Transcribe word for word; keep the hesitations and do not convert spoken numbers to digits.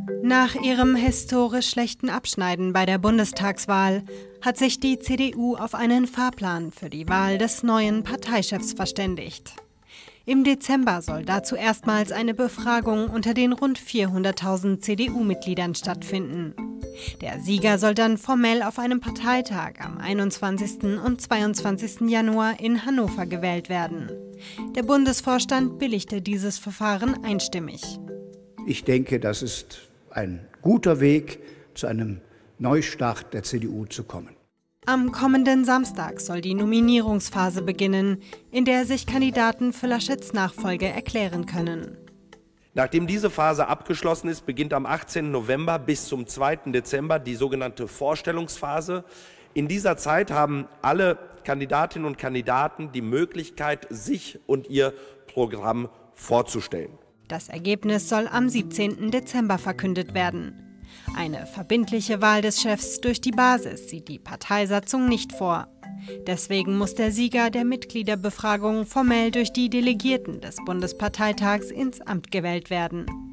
Nach ihrem historisch schlechten Abschneiden bei der Bundestagswahl hat sich die C D U auf einen Fahrplan für die Wahl des neuen Parteichefs verständigt. Im Dezember soll dazu erstmals eine Befragung unter den rund vierhunderttausend C D U-Mitgliedern stattfinden. Der Sieger soll dann formell auf einem Parteitag am einundzwanzigsten und zweiundzwanzigsten Januar in Hannover gewählt werden. Der Bundesvorstand billigte dieses Verfahren einstimmig. Ich denke, das ist ein guter Weg, zu einem Neustart der C D U zu kommen. Am kommenden Samstag soll die Nominierungsphase beginnen, in der sich Kandidaten für Laschets Nachfolge erklären können. Nachdem diese Phase abgeschlossen ist, beginnt am achtzehnten November bis zum zweiten Dezember die sogenannte Vorstellungsphase. In dieser Zeit haben alle Kandidatinnen und Kandidaten die Möglichkeit, sich und ihr Programm vorzustellen. Das Ergebnis soll am siebzehnten Dezember verkündet werden. Eine verbindliche Wahl des Chefs durch die Basis sieht die Parteisatzung nicht vor. Deswegen muss der Sieger der Mitgliederbefragung formell durch die Delegierten des Bundesparteitags ins Amt gewählt werden.